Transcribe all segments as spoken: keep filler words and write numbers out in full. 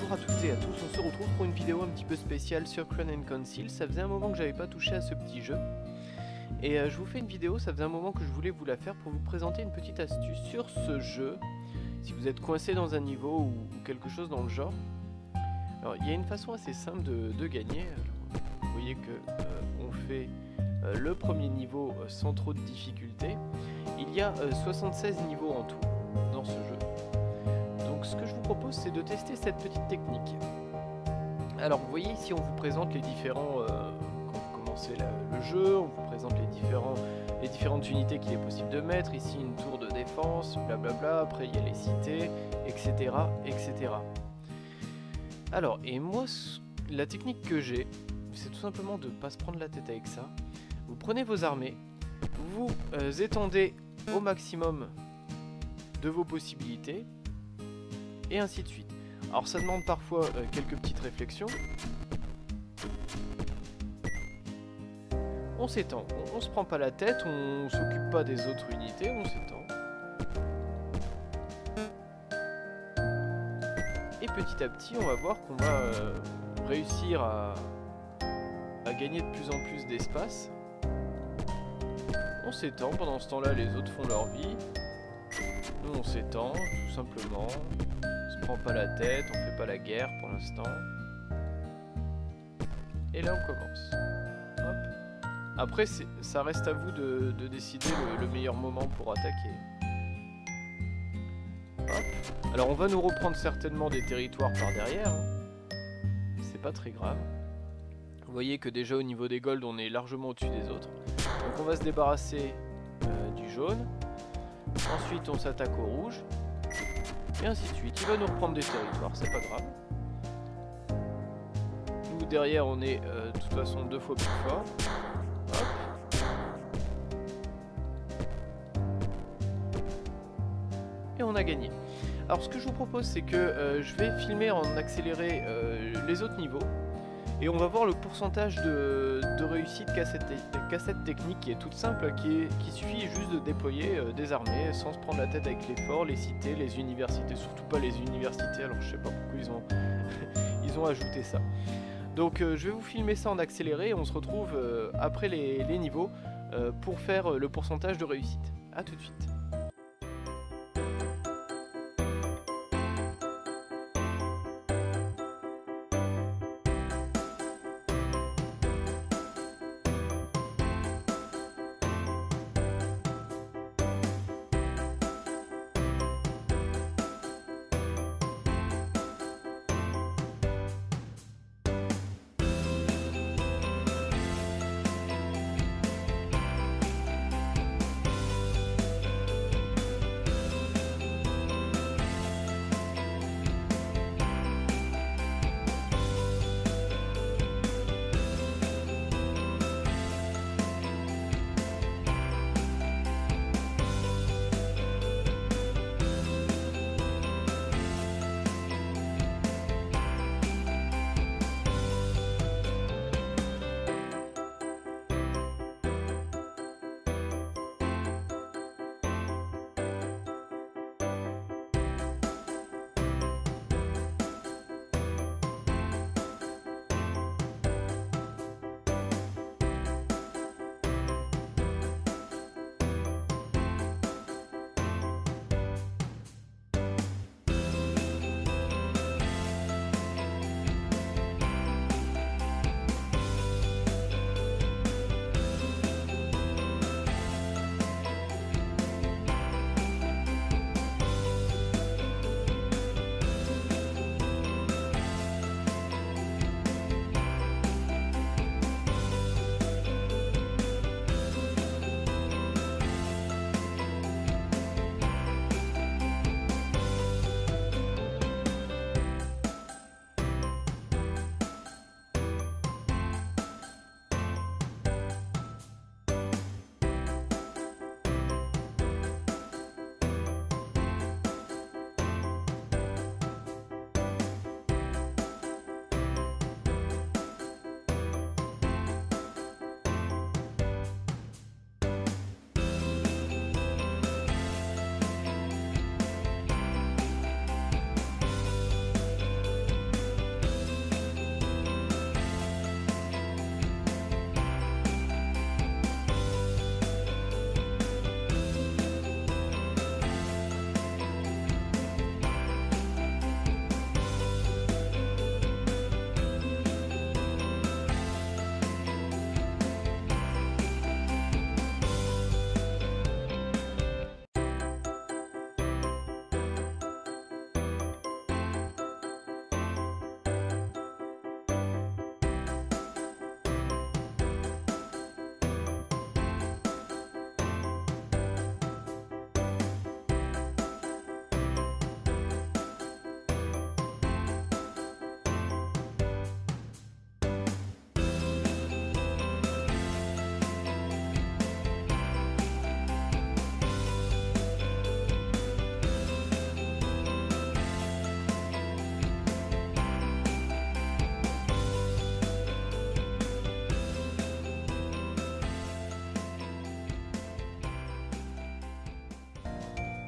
Bonjour à toutes et à tous, on se retrouve pour une vidéo un petit peu spéciale sur Crown and Conceal. Ça faisait un moment que j'avais pas touché à ce petit jeu. Et euh, je vous fais une vidéo, ça faisait un moment que je voulais vous la faire pour vous présenter une petite astuce sur ce jeu. Si vous êtes coincé dans un niveau ou, ou quelque chose dans le genre. Alors il y a une façon assez simple de, de gagner. Alors, vous voyez que euh, on fait euh, le premier niveau euh, sans trop de difficulté. Il y a euh, soixante-seize niveaux en tout dans ce jeu. Donc ce que je vous propose, c'est de tester cette petite technique. Alors vous voyez ici, on vous présente les différents, euh, quand vous commencez la, le jeu, on vous présente les, différents, les différentes unités qu'il est possible de mettre. Ici une tour de défense, blablabla, après il y a les cités, et cetera et cetera. Alors, et moi, la technique que j'ai, c'est tout simplement de ne pas se prendre la tête avec ça. Vous prenez vos armées, vous euh, étendez au maximum de vos possibilités, et ainsi de suite. Alors ça demande parfois euh, quelques petites réflexions. On s'étend, on, on se prend pas la tête, on s'occupe pas des autres unités, on s'étend. Et petit à petit, on va voir qu'on va euh, réussir à, à gagner de plus en plus d'espace. On s'étend, pendant ce temps-là, les autres font leur vie. Nous, on s'étend, tout simplement. On se prend pas la tête, on fait pas la guerre pour l'instant. Et là, on commence. Hop. Après, ça reste à vous de, de décider le, le meilleur moment pour attaquer. Hop. Alors, on va nous reprendre certainement des territoires par derrière. Hein. C'est pas très grave. Vous voyez que déjà, au niveau des golds, on est largement au-dessus des autres. Donc, on va se débarrasser euh, du jaune. Ensuite on s'attaque au rouge. Et ainsi de suite. Il va nous reprendre des territoires, c'est pas grave. Nous derrière on est euh, de toute façon deux fois plus fort. Hop. Et on a gagné. Alors ce que je vous propose c'est que euh, je vais filmer en accéléré euh, les autres niveaux. Et on va voir le pourcentage de, de réussite qu'a cette, qu'a cette technique qui est toute simple, qui, est, qui suffit juste de déployer euh, des armées sans se prendre la tête avec les forts, les cités, les universités, surtout pas les universités, alors je sais pas pourquoi ils ont, ils ont ajouté ça. Donc euh, je vais vous filmer ça en accéléré et on se retrouve euh, après les, les niveaux euh, pour faire le pourcentage de réussite. A tout de suite.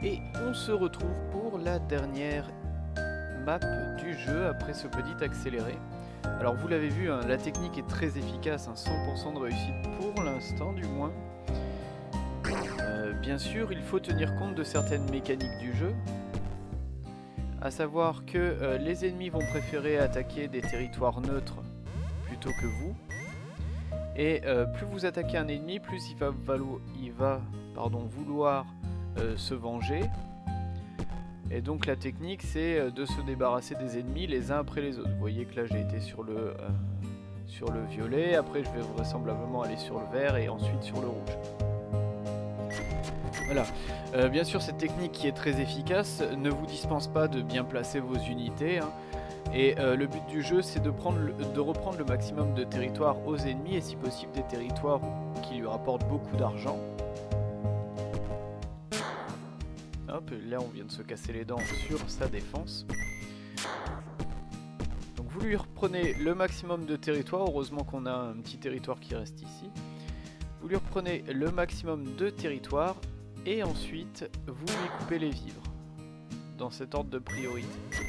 Et on se retrouve pour la dernière map du jeu après ce petit accéléré. Alors vous l'avez vu, hein, la technique est très efficace, hein, cent pour cent de réussite pour l'instant du moins. Euh, bien sûr, il faut tenir compte de certaines mécaniques du jeu. À savoir que euh, les ennemis vont préférer attaquer des territoires neutres plutôt que vous. Et euh, plus vous attaquez un ennemi, plus il va, valo il va pardon, vouloir euh, se venger. Et donc la technique c'est euh, de se débarrasser des ennemis les uns après les autres. Vous voyez que là j'ai été sur le, euh, sur le violet, après je vais vraisemblablement aller sur le vert et ensuite sur le rouge. Voilà. Euh, bien sûr cette technique qui est très efficace ne vous dispense pas de bien placer vos unités. Hein. Et euh, le but du jeu c'est de, de reprendre le maximum de territoires aux ennemis et si possible des territoires qui lui rapportent beaucoup d'argent. Hop, là on vient de se casser les dents sur sa défense. Donc vous lui reprenez le maximum de territoire, heureusement qu'on a un petit territoire qui reste ici. Vous lui reprenez le maximum de territoire et ensuite vous lui coupez les vivres dans cet ordre de priorité.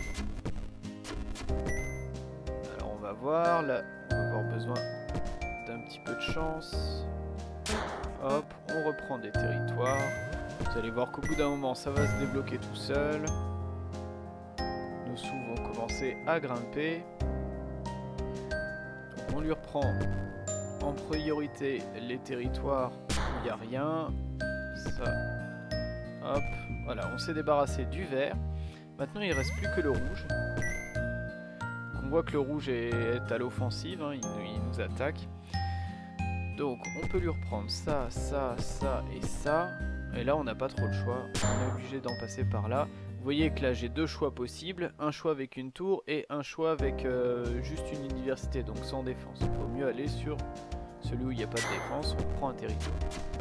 Alors on va voir, là on va avoir besoin d'un petit peu de chance. Hop, on reprend des territoires. Vous allez voir qu'au bout d'un moment ça va se débloquer tout seul. Nos sous vont commencer à grimper. Donc on lui reprend en priorité les territoires où il n'y a rien. Ça. Hop, voilà, on s'est débarrassé du vert. Maintenant il ne reste plus que le rouge. Donc, on voit que le rouge est, est à l'offensive, hein, il, il nous attaque. Donc on peut lui reprendre ça, ça, ça et ça. Et là on n'a pas trop le choix, on est obligé d'en passer par là. Vous voyez que là j'ai deux choix possibles, un choix avec une tour et un choix avec euh, juste une université, donc sans défense. Il vaut mieux aller sur celui où il n'y a pas de défense, on prend un territoire.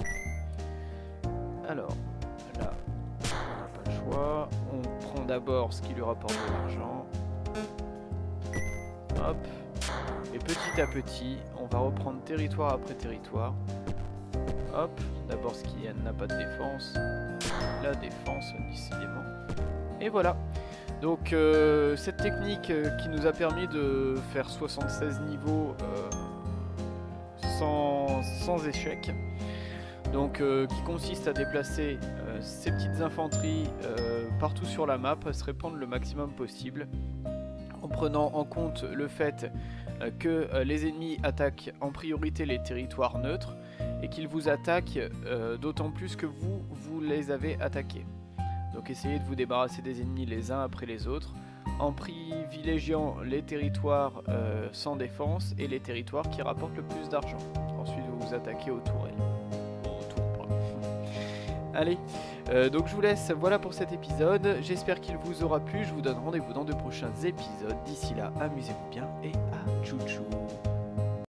Alors, là, on n'a pas le choix, on prend d'abord ce qui lui rapporte de l'argent. Hop, et petit à petit, on va reprendre territoire après territoire. Hop, d'abord ce qui n'a pas de défense, la défense décidément. Et voilà, donc euh, cette technique euh, qui nous a permis de faire soixante-seize niveaux euh, sans, sans échec. Donc euh, qui consiste à déplacer euh, ces petites infanteries euh, partout sur la map, à se répandre le maximum possible, en prenant en compte le fait euh, que euh, les ennemis attaquent en priorité les territoires neutres, et qu'ils vous attaquent euh, d'autant plus que vous, vous les avez attaqués. Donc essayez de vous débarrasser des ennemis les uns après les autres, en privilégiant les territoires euh, sans défense et les territoires qui rapportent le plus d'argent. Ensuite vous vous attaquez aux tourelles. Allez, euh, donc je vous laisse, voilà pour cet épisode, j'espère qu'il vous aura plu, je vous donne rendez-vous dans de prochains épisodes, d'ici là, amusez-vous bien et à tchou tchou.